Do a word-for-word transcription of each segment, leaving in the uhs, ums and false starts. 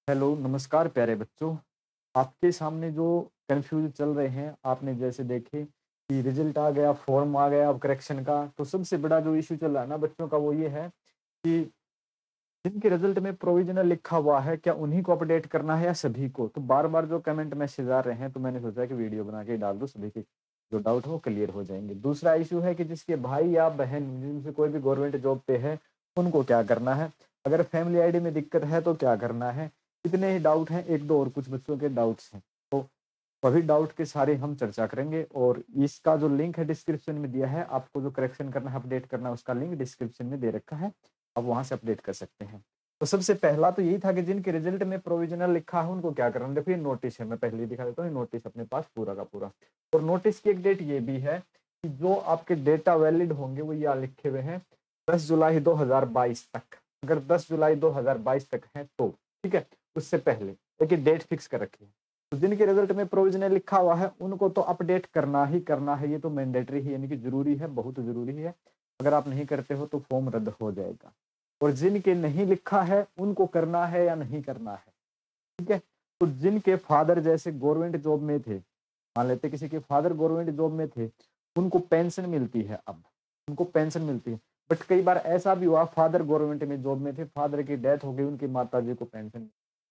Hello, नमस्कार प्यारे बच्चों। आपके सामने जो कन्फ्यूज़ चल रहे हैं, आपने जैसे देखे कि रिज़ल्ट आ गया, फॉर्म आ गया अब करेक्शन का, तो सबसे बड़ा जो इश्यू चल रहा है ना बच्चों का वो ये है कि जिनके रिज़ल्ट में प्रोविज़नल लिखा हुआ है, क्या उन्हीं को अपडेट करना है या सभी को? तो बार-बार जो कमेंट मैसेज आ रहे हैं, तो मैंने सोचा कि वीडियो बना के डाल दूँ, सभी के जो डाउट है वो क्लियर हो जाएँगे। दूसरा इश्यू है कि जिसके भाई या बहन जिनसे कोई भी गवर्नमेंट जॉब पे है, उनको क्या करना है? अगर फैमिली आईडी में दिक्कत है तो क्या करना है? इतने ही डाउट हैं, एक दो और कुछ बच्चों के डाउट्स हैं। तो सभी डाउट के सारे हम चर्चा करेंगे और इसका जो लिंक है डिस्क्रिप्शन में दिया है, आपको जो करेक्शन करना है, अपडेट करना है, उसका लिंक डिस्क्रिप्शन में दे रखा है। आप वहाँ से अपडेट कर सकते हैं। तो सबसे पहला तो यही था कि जिनके रिजल्ट में प्रोविज़नल लिखा है उनको क्या करना है? देखो ये नोटिस है, मैं पहले ही दिखा देता हूँ, ये नोटिस अपने पास पूरा का पूरा। और नोटिस की एक डेट ये भी है कि जो आपके डेटा वैलिड होंगे वो यहाँ लिखे हुए हैं दस जुलाई दो हज़ार बाईस तक। अगर दस जुलाई दो हज़ार बाईस तक है तो, ठीक है? उससे पहले एक डेट फिक्स कर रखी है। तो जिनके रिजल्ट में प्रोविज़नल लिखा हुआ है उनको तो अपडेट करना ही करना है, ये तो मैंडेटरी है, यानी कि ज़रूरी है, बहुत ज़रूरी है। अगर आप नहीं करते हो तो फॉर्म रद्द हो जाएगा। और जिनके नहीं लिखा है उनको करना है या नहीं करना है, ठीक है? तो जिनके फादर जैसे गवर्नमेंट जॉब में थे, मान लेते किसी के फादर गवर्नमेंट जॉब में थे, उनको पेंशन मिलती है अब, उनको पेंशन मिलती है। बट कई बार ऐसा भी हुआ फादर गवर्नमेंट में जॉब में थे, फादर की डेथ हो गई, उनकी माताजी को पेंशन,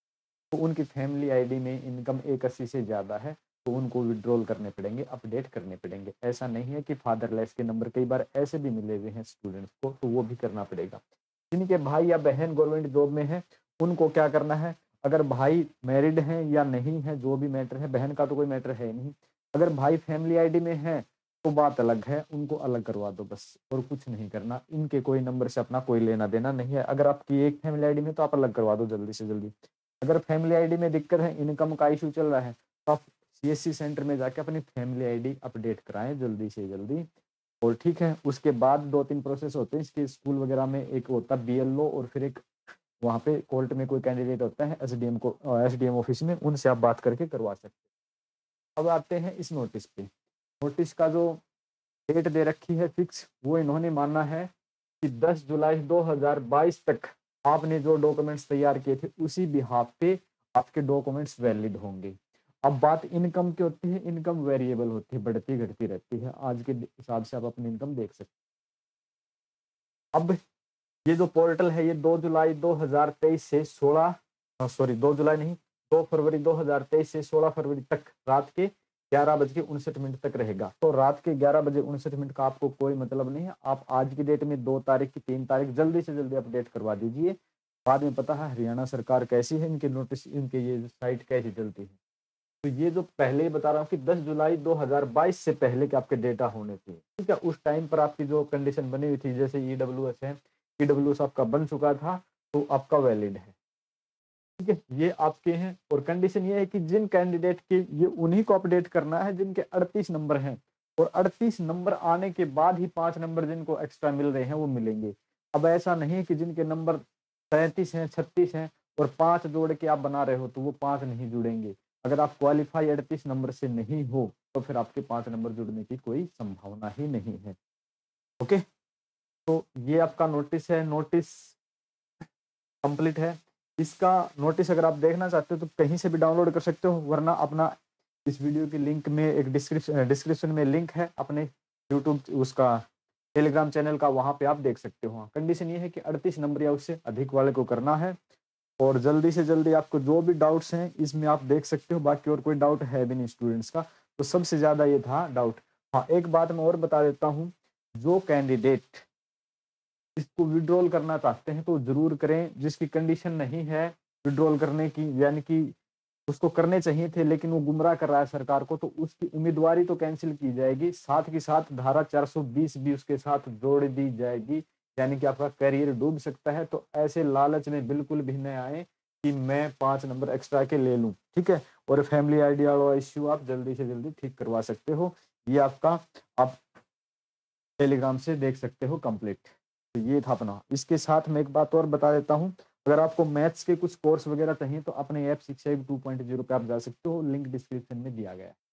तो उनकी फैमिली आईडी में इनकम एक अस्सी से ज़्यादा है, तो उनको विथड्रॉल करने पड़ेंगे, अपडेट करने पड़ेंगे। ऐसा नहीं है कि फादरलेस के नंबर कई बार ऐसे भी मिले हुए हैं स्टूडेंट्स को, तो वो भी करना पड़ेगा। जिनके भाई या बहन गवर्नमेंट जॉब में है, उनको क्या करना है? अगर भाई मैरिड हैं या नहीं है, जो भी मैटर है, बहन का तो कोई मैटर है नहीं। अगर भाई फैमिली आईडी में है, तो बात अलग है, उनको अलग करवा दो बस, और कुछ नहीं करना। इनके कोई नंबर से अपना कोई लेना-देना नहीं है। अगर आपकी एक फैमिली आईडी में, तो आप अलग करवा दो जल्दी से जल्दी। अगर फैमिली आईडी में दिक्कत है, इनकम का इश्यू चल रहा है, तो आप सीएससी सेंटर में जाके अपनी फैमिली आईडी अपडेट कराएँ जल्दी से जल्दी। और ठीक है, उसके बाद दो तीन प्रोसेस होते हैं इसके स्कूल वगैरह में, एक होता है बीएलओ और फिर एक वहाँ पे कोर्ट में कोई कैंडिडेट होता है एसडीएम को अ, एसडीएम ऑफिस में, उनसे आप बात करके करवा सकते हैं। अब आते हैं इस नोटिस पे। नोटिस का जो डेट दे रखी है फिक्स, वो इन्होंने माना है कि दस जुलाई दो हज़ार बाईस तक आपने जो डॉक्यूमेंट्स तैयार किए थे, उसी बिहाफ पे आपके डॉक्यूमेंट्स वैलिड होंगे। अब बात इनकम की होती है, इनकम वेरिएबल होती है, बढ़ती-घटती रहती है। आज के हिसाब से आप अपनी इनकम देख सकते हैं। अब ये जो पोर्टल है, ये दो जुलाई दो हज़ार तेईस से सोलह अ, सॉरी दो जुलाई नहीं, दो फरवरी दो हज़ार तेईस से सोलह फरवरी तक रात के ग्यारह बज के उनसठ मिनट तक रहेगा। तो रात के ग्यारह बजे उनसठ मिनट का आपको कोई मतलब नहीं है। आप आज की डेट में दो तारीख की तीन तारीख जल्दी से जल्दी अपडेट करवा दीजिए। बाद में पता है हरियाणा सरकार कैसी है, इनके नोटिस, इनके ये साइट कैसी चलती है। तो ये जो पहले ही बता रहा हूँ कि दस जुलाई दो हज़ार बाईस से पहले के आपके डेटा होने थे, ठीक है? उस टाइम पर आपकी जो कंडीशन बनी हुई थी, जैसे ईडब्ल्यूएस है, ईडब्ल्यूएस आपका बन चुका था, तो आपका वैलिड है, ठीक है? ये आपके हैं और कंडीशन ये है कि जिन कैंडिडेट के, ये उन्हीं को अपडेट करना है जिनके अड़तीस नंबर हैं, और अड़तीस नंबर आने के बाद ही पाँच नंबर जिनको एक्स्ट्रा मिल रहे हैं वो मिलेंगे। अब ऐसा नहीं है कि जिनके नंबर सैंतीस हैं, छत्तीस हैं और पाँच जोड़ के आप बना रहे हो, तो वो पाँच नहीं जुड़ेंगे। अगर आप क्वालीफाई अड़तीस नंबर से नहीं हो, तो फिर आपके पाँच नंबर जुड़ने की कोई संभावना ही नहीं है। ओके? तो ये आपका नोटिस है, नोटिस कंप्लीट है। इसका नोटिस अगर आप देखना चाहते हो तो कहीं से भी डाउनलोड कर सकते हो, वरना अपना इस वीडियो के लिंक में एक डिस्क्रिप्शन डिस्क्रिप्शन में लिंक है अपने यूट्यूब उसका टेलीग्राम चैनल का, वहाँ पे आप देख सकते हो। हाँ, कंडीशन ये है कि अड़तीस नंबर या उससे अधिक वाले को करना है और जल्दी से जल्दी आपको जो भी डाउट्स हैं इसमें आप देख सकते हो, बाकी और कोई डाउट है भी नहीं स्टूडेंट्स का। तो सबसे ज़्यादा ये था डाउट। हाँ, एक बात मैं और बता देता हूँ, जो कैंडिडेट इसको विड्रॉल करना चाहते हैं तो ज़रूर करें, जिसकी कंडीशन नहीं है विड्रॉल करने की, यानी कि उसको करने चाहिए थे लेकिन वो गुमराह कर रहा है सरकार को, तो उसकी उम्मीदवारी तो कैंसिल की जाएगी, साथ ही साथ धारा चार सौ बीस भी उसके साथ जोड़ दी जाएगी, यानी कि आपका करियर डूब सकता है। तो ऐसे लालच में बिल्कुल भी न आए कि मैं पाँच नंबर एक्स्ट्रा के ले लूँ, ठीक है? और फैमिली आइडिया वाला इश्यू आप जल्दी से जल्दी ठीक करवा सकते हो। ये आपका आप टेलीग्राम से देख सकते हो कंप्लीट। तो ये था अपना। इसके साथ मैं एक बात और बता देता हूँ, अगर आपको मैथ्स के कुछ कोर्स वगैरह चाहिए तो अपने ऐप शिक्षा टू पॉइंट ज़ीरो पे आप जा सकते हो, लिंक डिस्क्रिप्शन में दिया गया है।